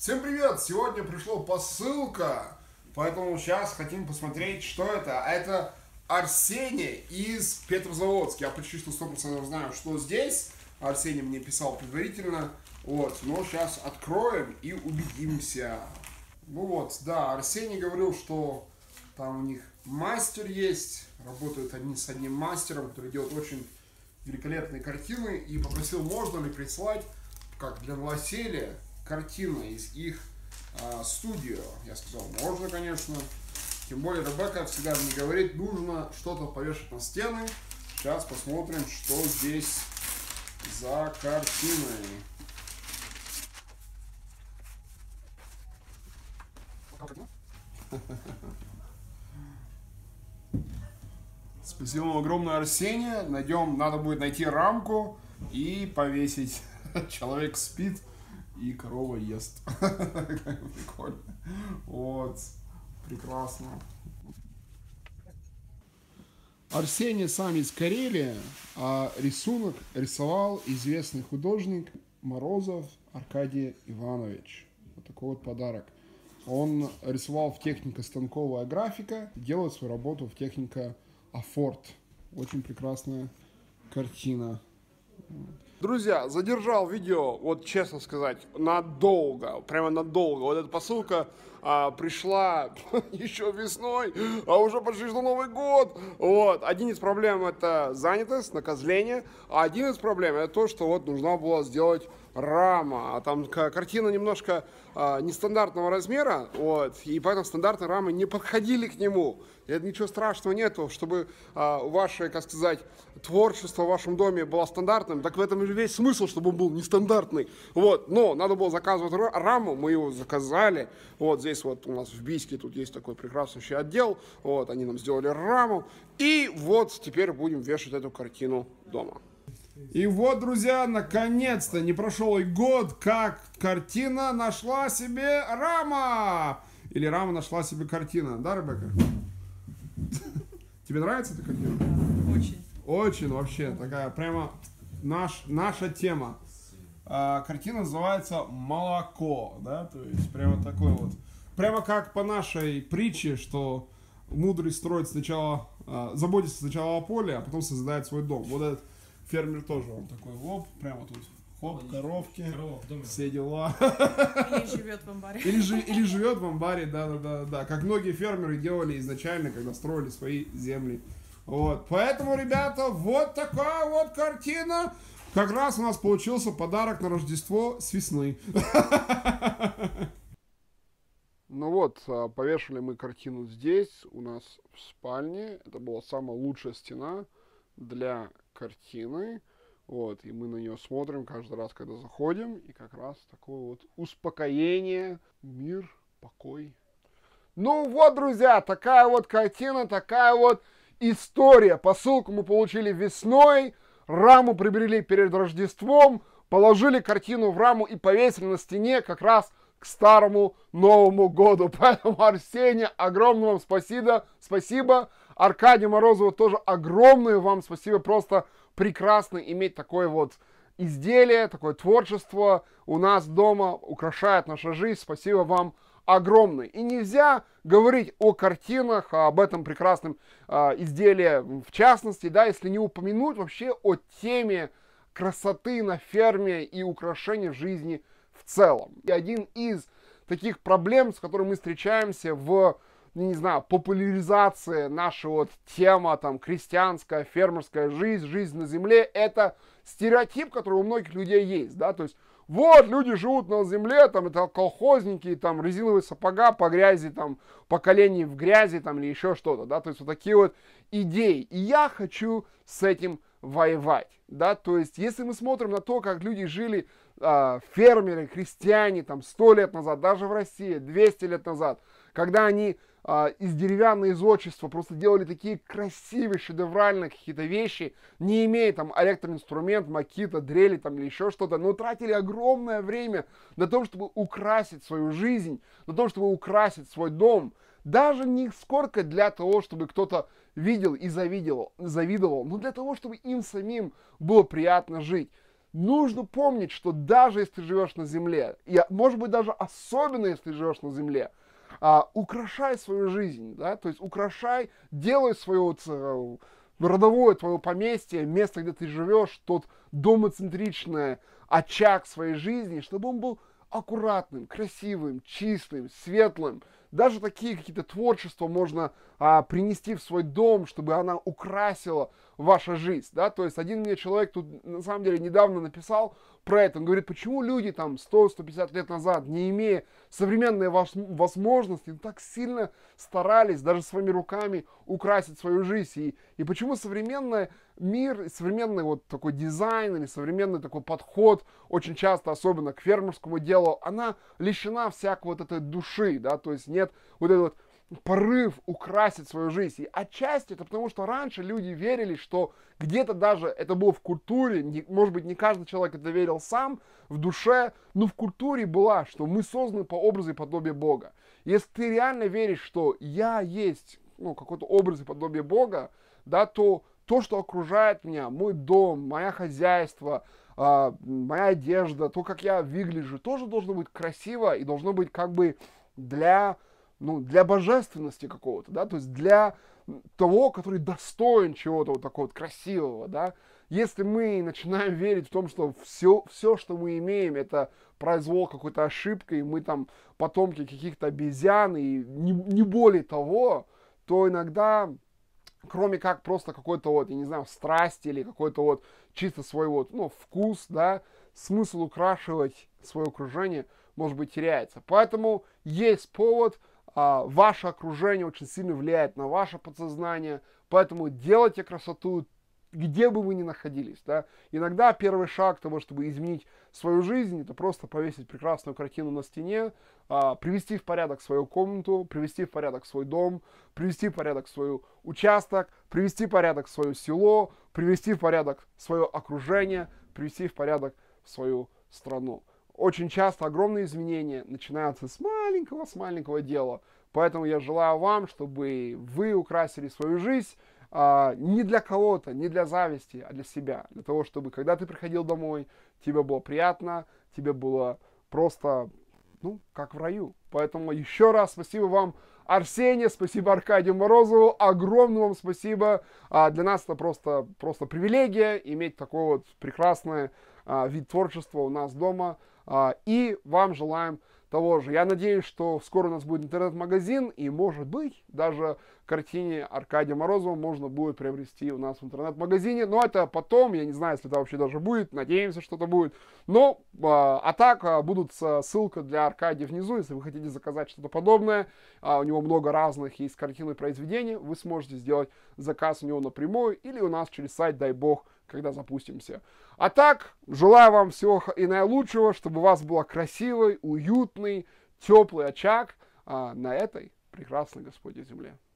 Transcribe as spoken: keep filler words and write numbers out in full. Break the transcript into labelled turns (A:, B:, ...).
A: Всем привет! Сегодня пришла посылка, поэтому сейчас хотим посмотреть, что это. А это Арсений из Петрозаводска. Я почти что сто процентов знаю, что здесь. Арсений мне писал предварительно. Вот, но сейчас откроем и убедимся. Ну вот, да, Арсений говорил, что там у них мастер есть. Работают они с одним мастером, который делает очень великолепные картины. И попросил, можно ли прислать, как для новоселья, картина из их а, студио. Я сказал, можно, конечно. Тем более Ребекка всегда мне говорит, нужно что-то повешать на стены. Сейчас посмотрим, что здесь за картины. Спасибо вам огромное, Арсений. Найдем, надо будет найти рамку и повесить. Человек спит и корова ест. Прикольно. Вот. Прекрасно. Арсений сам из Карелии, а рисунок рисовал известный художник Морозов Аркадий Иванович. Вот такой вот подарок. Он рисовал в технике станковая графика, делает свою работу в технике Афорт. Очень прекрасная картина. Друзья, задержал видео, вот честно сказать, надолго, прямо надолго. Вот эта посылка а, пришла еще весной, а уже почти что Новый год. Вот. Один из проблем это занятость, накозление, а один из проблем это то, что вот нужна была сделать рама. А там картина немножко а, нестандартного размера, вот, и поэтому стандартные рамы не подходили к нему. И это ничего страшного нету, чтобы а, ваше, как сказать, творчество в вашем доме было стандартным. Так в этом и весь смысл, чтобы он был нестандартный. Вот, но надо было заказывать раму, мы его заказали. Вот здесь вот у нас в Бийске тут есть такой прекрасный отдел. Вот, они нам сделали раму. И вот теперь будем вешать эту картину дома. И вот, друзья, наконец-то не прошел и год, как картина нашла себе рама. Или рама нашла себе картина. Да, Ребекка? Тебе нравится эта картина?
B: Очень.
A: Очень вообще. Такая прямо наш, наша тема. А, картина называется «Молоко». Да? То есть прямо такой вот. Прямо как по нашей притче, что мудрый строит сначала, а, заботится сначала о поле, а потом создает свой дом. Вот этот фермер тоже, он такой, оп, прямо тут, хоп, коровки, корова, все дела.
B: Или живет в амбаре.
A: Или, жи, или живет в амбаре, да-да-да, как многие фермеры делали изначально, когда строили свои земли. Вот, поэтому, ребята, вот такая вот картина. Как раз у нас получился подарок на Рождество с весны. Ну вот, повешали мы картину здесь, у нас в спальне. Это была самая лучшая стена для картины. Вот, и мы на нее смотрим каждый раз, когда заходим. И как раз такое вот успокоение, мир, покой. Ну вот, друзья, такая вот картина, такая вот история. Посылку мы получили весной, раму приобрели перед Рождеством, положили картину в раму и повесили на стене как раз к старому Новому году. Поэтому, Арсений, огромное вам спасибо. Спасибо. Аркадию Морозову тоже огромное вам спасибо. Просто прекрасно иметь такое вот изделие, такое творчество у нас дома, украшает нашу жизнь. Спасибо вам огромное. И нельзя говорить о картинах, об этом прекрасном э, изделии в частности, да, если не упомянуть вообще о теме красоты на ферме и украшения жизни в целом. И один из таких проблем, с которыми мы встречаемся в, не знаю, популяризации нашей вот тема, там, крестьянская, фермерская жизнь, жизнь на земле, это стереотип, который у многих людей есть, да, то есть вот, люди живут на земле, там, это колхозники, там, резиновые сапога по грязи, там, поколение в грязи, там, или еще что-то, да, то есть вот такие вот идеи. И я хочу с этим воевать, да, то есть если мы смотрим на то, как люди жили, э, фермеры, крестьяне, там, сто лет назад, даже в России, двести лет назад, когда они э, из деревянного изотчества просто делали такие красивые, шедевральные какие-то вещи, не имея там электроинструмент, макита, дрели там или еще что-то, но тратили огромное время на то, чтобы украсить свою жизнь, на то, чтобы украсить свой дом, даже не сколько для того, чтобы кто-то видел и завидовал, завидовал, но для того, чтобы им самим было приятно жить. нужно помнить, что даже если ты живешь на земле, и, может быть, даже особенно если ты живешь на земле, а, украшай свою жизнь, да, то есть украшай, делай свое вот, а, родовое твое поместье, место, где ты живешь, тот домоцентричный очаг своей жизни, чтобы он был аккуратным, красивым, чистым, светлым. Даже такие какие-то творчества можно а, принести в свой дом, чтобы она украсила ваша жизнь, да, то есть один мне человек тут на самом деле недавно написал про это, он говорит, почему люди там сто сто пятьдесят лет назад, не имея современной возможности, так сильно старались даже своими руками украсить свою жизнь, и, и почему современный мир, современный вот такой дизайн или современный такой подход, очень часто, особенно к фермерскому делу, она лишена всякой вот этой души, да, то есть нет вот этого вот порыв украсить свою жизнь. И отчасти это потому, что раньше люди верили, что где-то даже это было в культуре, не, может быть, не каждый человек это верил сам, в душе, но в культуре была, что мы созданы по образу и подобию Бога. Если ты реально веришь, что я есть, ну, какой-то образ и подобие Бога, да, то то, что окружает меня, мой дом, мое хозяйство, э, моя одежда, то, как я выгляжу, тоже должно быть красиво и должно быть как бы для, ну, для божественности какого-то, да, то есть для того, который достоин чего-то вот такого вот красивого, да. Если мы начинаем верить в том, что все, все, что мы имеем, это произвол какой-то ошибки, и мы там потомки каких-то обезьян, и не, не более того, то иногда, кроме как просто какой-то вот, я не знаю, страсти или какой-то вот чисто свой вот, ну, вкус, да, смысл украшивать свое окружение, может быть, теряется. Поэтому есть повод, а, ваше окружение очень сильно влияет на ваше подсознание, поэтому делайте красоту, где бы вы ни находились, да. Иногда первый шаг того, чтобы изменить свою жизнь, это просто повесить прекрасную картину на стене, а, привести в порядок свою комнату, привести в порядок свой дом, привести в порядок свой участок, привести в порядок свое село, привести в порядок свое окружение, привести в порядок свою страну. Очень часто огромные изменения начинаются с маленького, с маленького дела. Поэтому я желаю вам, чтобы вы украсили свою жизнь, а, не для кого-то, не для зависти, а для себя. Для того, чтобы, когда ты приходил домой, тебе было приятно, тебе было просто, ну, как в раю. Поэтому еще раз спасибо вам, Арсений, спасибо Аркадию Морозову, огромное вам спасибо. А, для нас это просто, просто привилегия иметь такой вот прекрасный а, вид творчества у нас дома. А, и вам желаем того же. Я надеюсь, что скоро у нас будет интернет-магазин, и, может быть, даже картине Аркадия Морозова можно будет приобрести у нас в интернет-магазине. Но это потом, я не знаю, если это вообще даже будет, надеемся, что это будет. Но, а, а так, а, будут ссылка для Аркадия внизу, если вы хотите заказать что-то подобное. А, у него много разных есть картин и произведений, вы сможете сделать заказ у него напрямую, или у нас через сайт, дай бог, когда запустимся. А так, желаю вам всего и наилучшего, чтобы у вас был красивый, уютный, теплый очаг а, на этой прекрасной Господней земле.